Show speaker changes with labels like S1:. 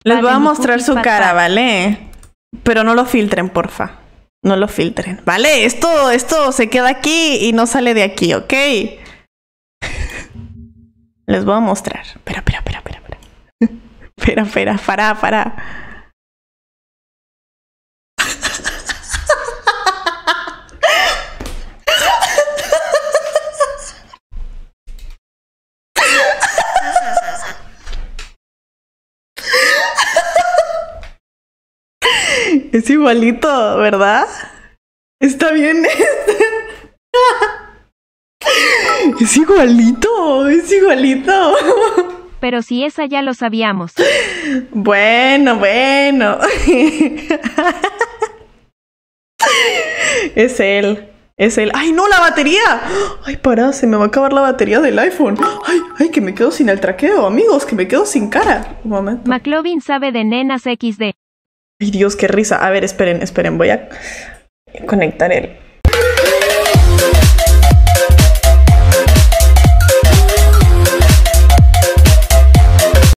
S1: Les voy a mostrar su cara, ¿vale? Pero no lo filtren, porfa. No lo filtren. Vale, esto se queda aquí y no sale de aquí, ¿ok? Les voy a mostrar. Espera. Espera, para. Es igualito, ¿verdad? Está bien. Es igualito.
S2: Pero si esa ya lo sabíamos.
S1: Bueno. Es él. ¡Ay, no, la batería! ¡Ay, pará! Se me va a acabar la batería del iPhone. ¡Ay, que me quedo sin el traqueo, amigos! Que me quedo sin cara. Un momento.
S2: McLovin sabe de nenas XD.
S1: ¡Ay, Dios, qué risa! A ver, esperen. Voy a conectar el